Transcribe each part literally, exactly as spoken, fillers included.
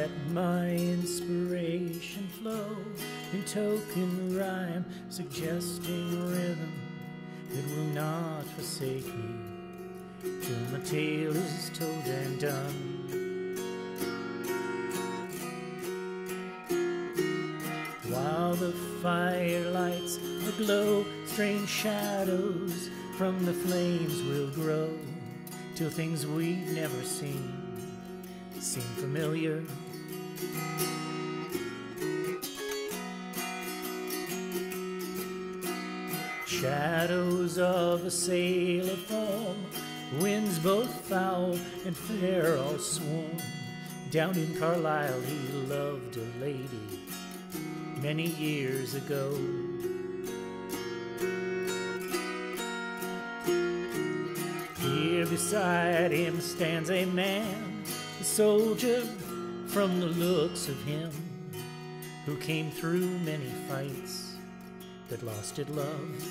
let my inspiration flow in token rhyme, suggesting rhythm that will not forsake me till my tale is told and done. While the fire lights aglow, strange shadows from the flames will grow, till things we've never seen seem familiar. Shadows of a sail of foam, winds both foul and fair all swarm. Down in Carlisle he loved a lady many years ago. Here beside him stands a man, a soldier from the looks of him, who came through many fights but lost at love.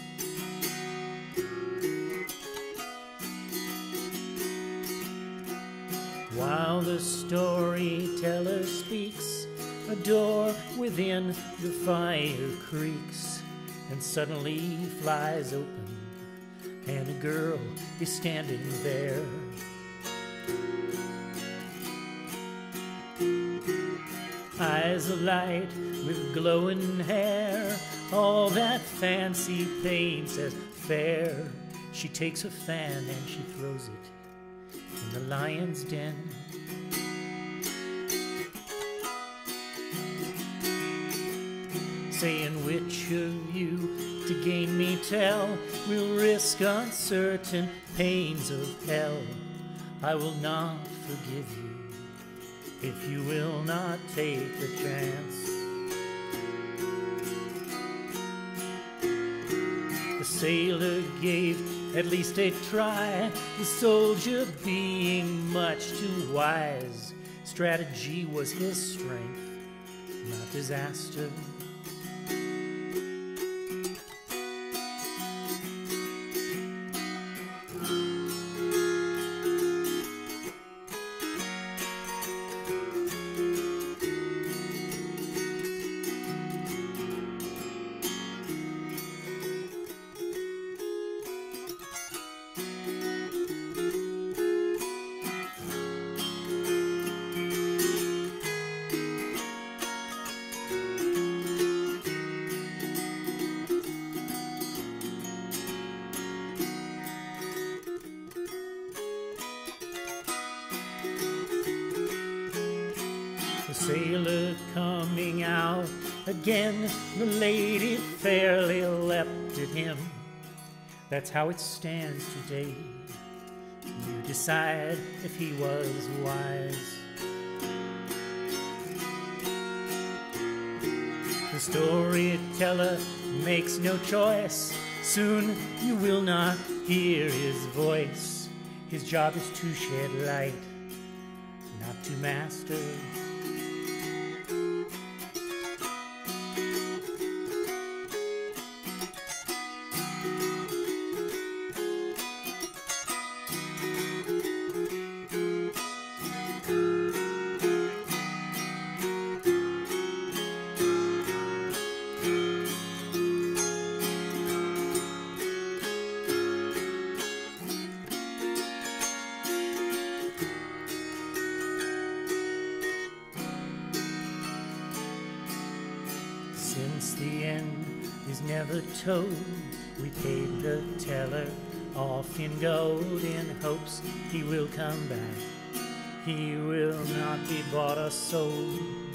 While the storyteller speaks, a door within the fire creaks and suddenly flies open, and a girl is standing there. Eyes alight with glowing hair, all that fancy paints as fair. She takes a fan and she throws it in the lion's den. Saying, which of you to gain me tell will risk uncertain pains of hell? I will not forgive you if you will not take the chance. The sailor gave at least a try, the soldier being much too wise. Strategy was his strength, not disaster. The sailor coming out again, the lady fairly leapt at him. That's how it stands today. You decide if he was wise. The storyteller makes no choice. Soon you will not hear his voice. His job is to shed light, not to master. Since the end is never told, we paid the teller off in gold in hopes he will come back. He will not be bought or sold.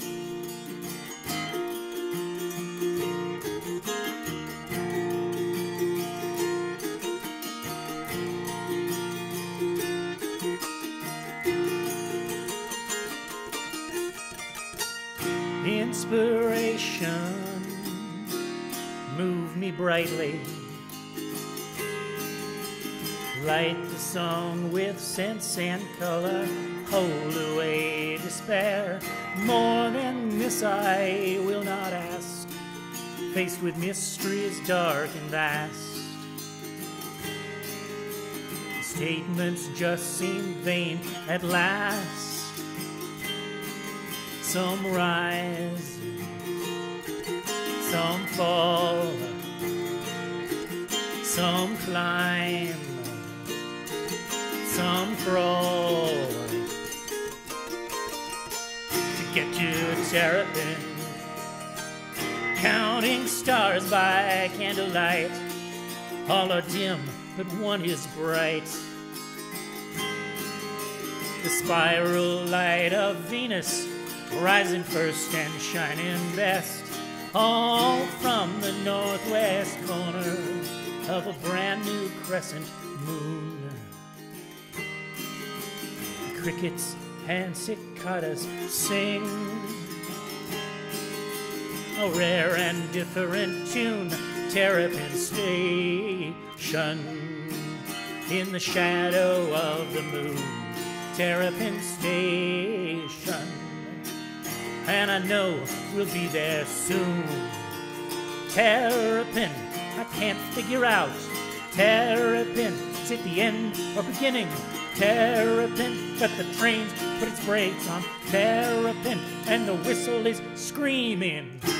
Inspiration move me brightly, light the song with sense and color, hold away despair. More than this I will not ask, faced with mysteries dark and vast. Statements just seem vain at last. Some rise, some fall, some climb, some crawl to get to Terrapin, counting stars by candlelight. All are dim, but one is bright. The spiral light of Venus, rising first and shining best, all from the northwest corner of a brand new crescent moon. Crickets and cicadas sing a rare and different tune. Terrapin Station in the shadow of the moon. Terrapin Station, and I know we'll be there soon. Terrapin, I can't figure out. Terrapin, is it the end or beginning? Terrapin, but the train's put its brakes on. Terrapin, and the whistle is screaming.